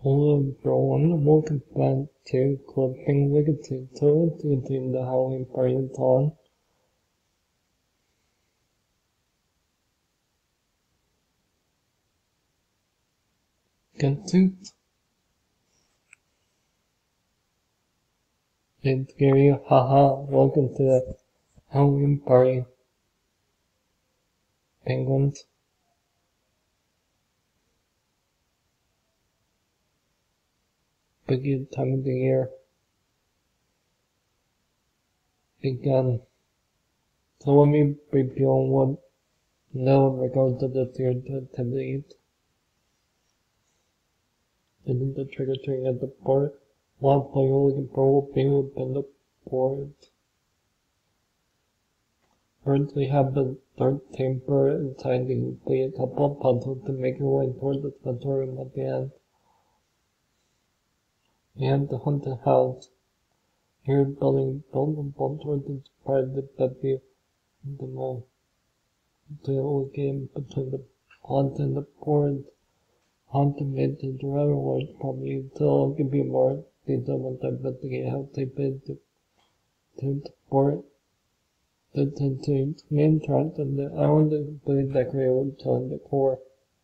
Hello everyone, welcome back to Clipping Legacy Tour using the Halloween Party Dawn. Get suit. It's Gary, haha, welcome to the Halloween Party. Penguins. Big time of the year. Begun. So let me reveal what know in regards to this year's activities. Isn't the trick-or-treating at the port? One player looking for will be within the port. First, we have the 13th bird inside the complete a couple of puzzles to make your way towards the center room at the end. We have the haunted house. Here, building built upon towards the surprise that view the mall. The little game between the haunted and the port. Haunted made the driver was probably so I'll give you more detail once I investigate how they bid to the port. The main track and the island is completely decorated with telling decor.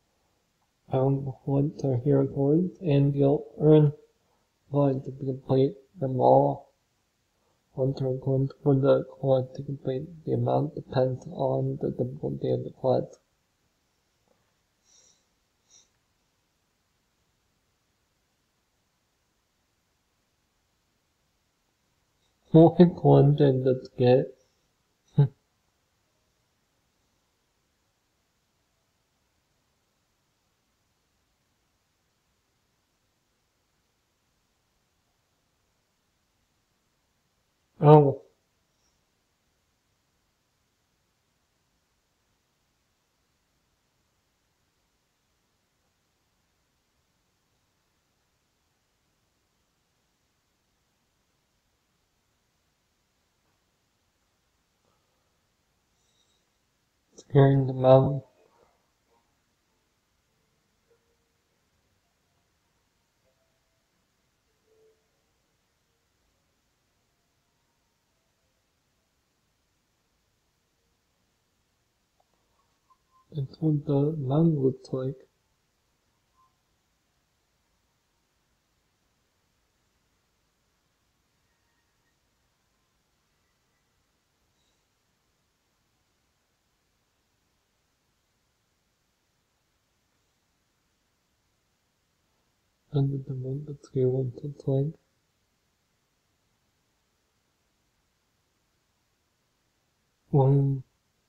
Once our hero chords, and you'll earn points to complete them all. Once our coins for the quest to complete, the amount depends on the difficulty of the quest. More coins in the skit. Oh. Scaring them out. That's what the mountain looks like. Under the moon, the tree what it's like. One.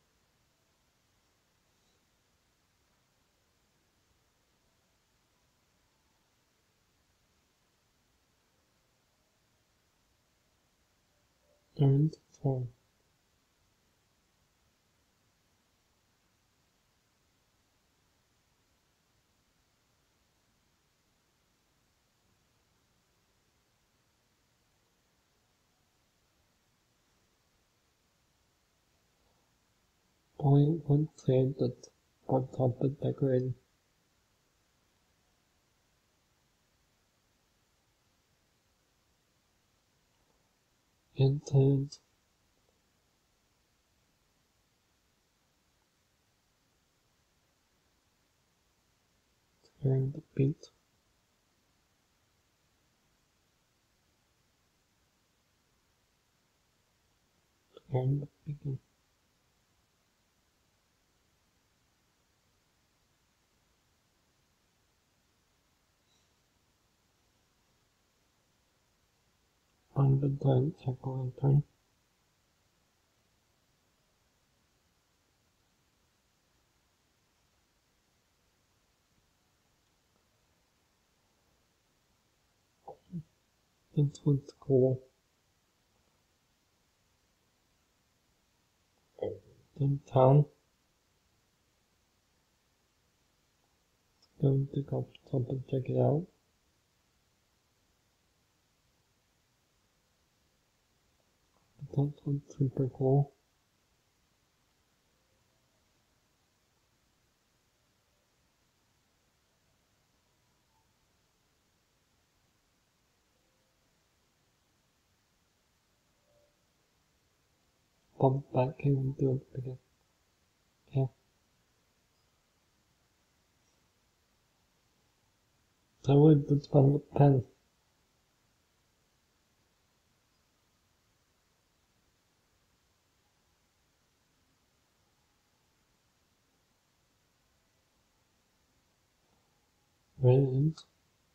Third form. Only one thing that on top of decorating. Intent. Hearing the beat. Hearing the beacon. On the time, check lantern. This one's cool. Then town. Going to go up and check it out. That one's super cool. bump back in and do it again. Okay. So I would just find the pen. Where it is.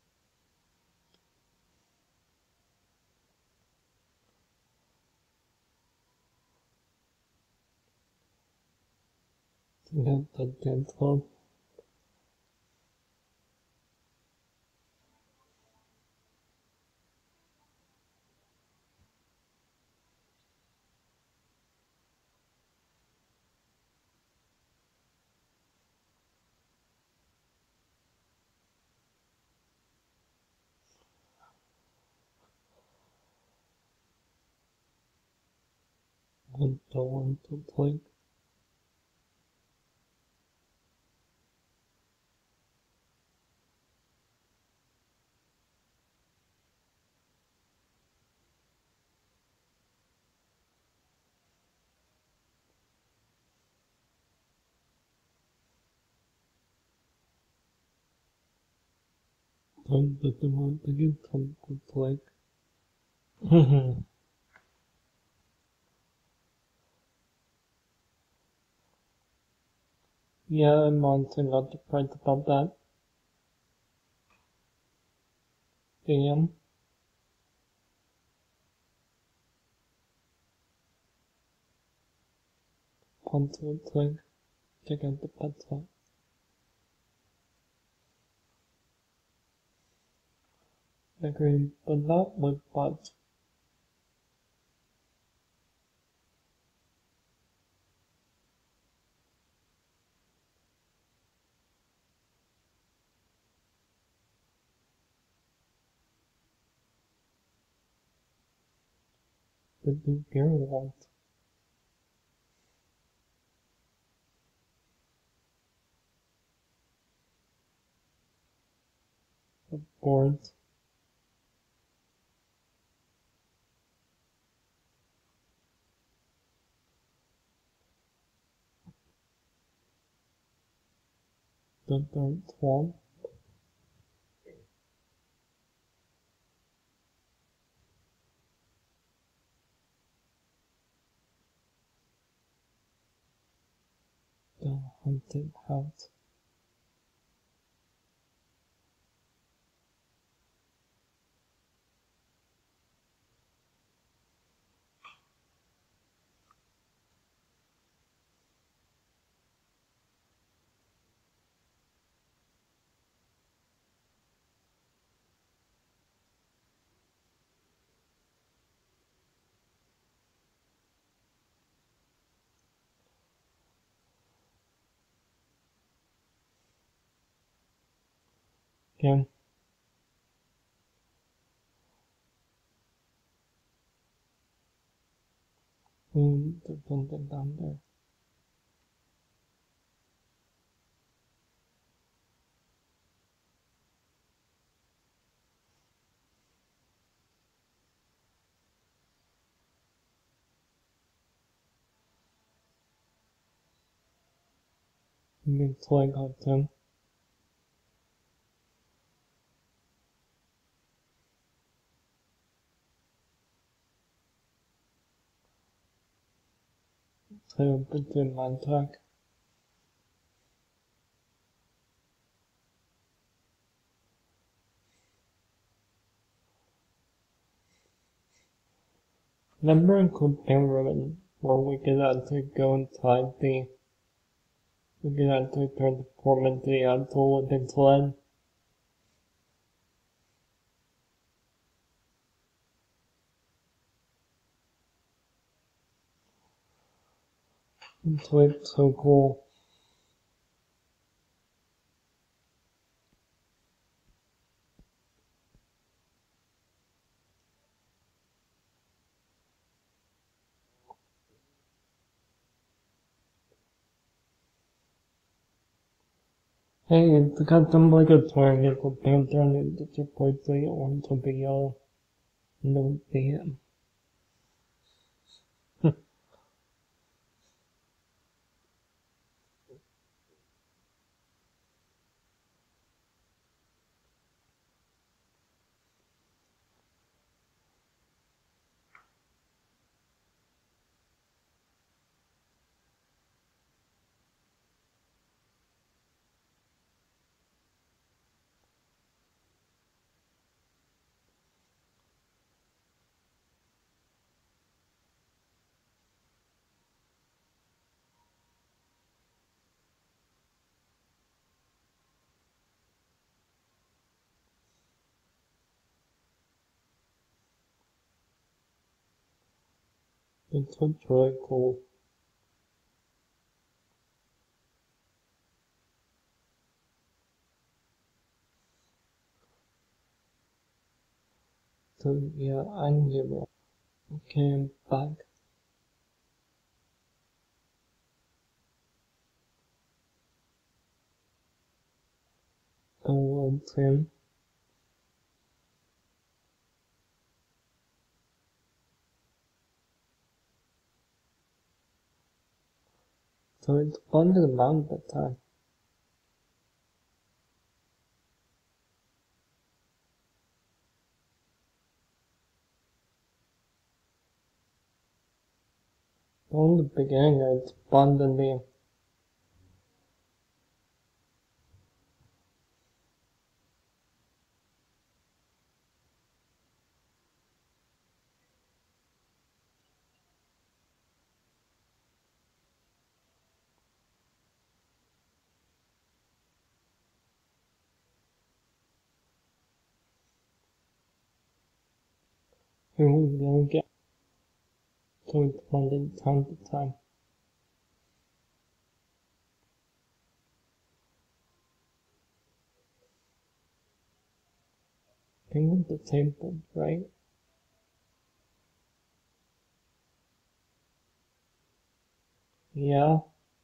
Get that dance club. I don't want to play. Don't want to get some to play. Yeah, I'm honestly not surprised about that. Damn. Want to play. Check out the pet shop. Agree, but not with bots. But do you want a board? The third one. The haunted house. Okay. There's something down there. So I got them. So I put them on track. Remember in Comparison where we could actually go inside we could actually transform into the actual Olympic sled? It's so cool. Hey, it's got some like a twirling it's a panther and it's a quickly orange will be yellow. No damn. It's really cool. So yeah, I'm here. Okay, I'm back. Towards him. So it's bundled around that time. From the beginning, it's bundling. You will get so it's bundled time to time. Think of the table, right? Yeah.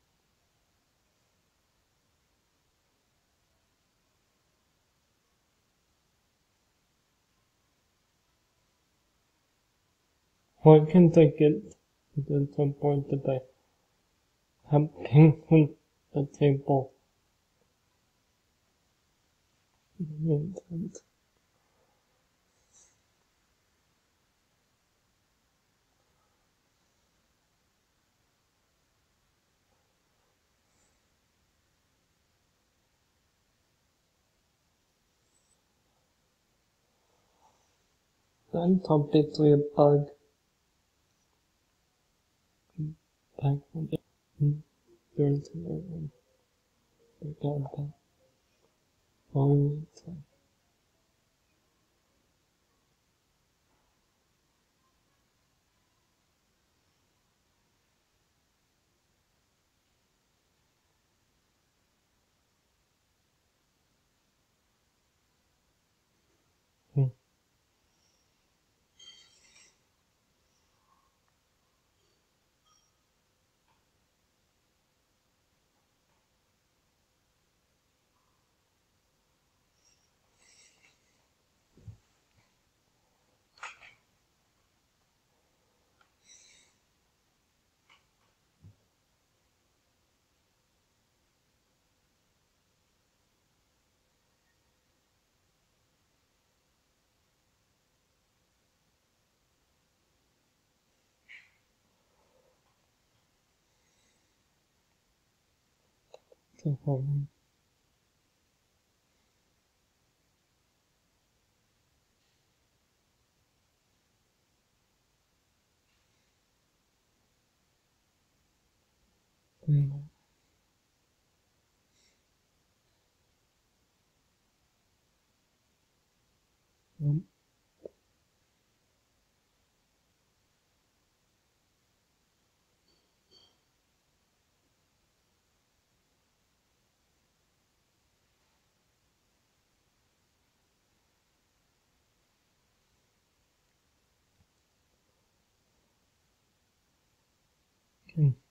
Or I can take it to some point that I have pink on the table. And I'm completely a bug. Back when there's I got back all the time. So okay.